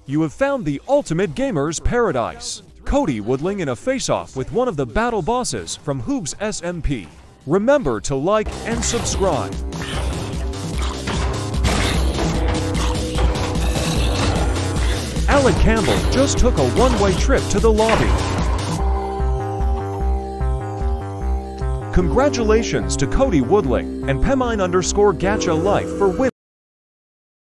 You have found the ultimate gamer's paradise. Cody Woodling in a face-off with one of the battle bosses from Hoogs SMP. Remember to like and subscribe. Alec Campbell just took a one-way trip to the lobby. Congratulations to Cody Woodling and Pemine_Gacha Life for winning.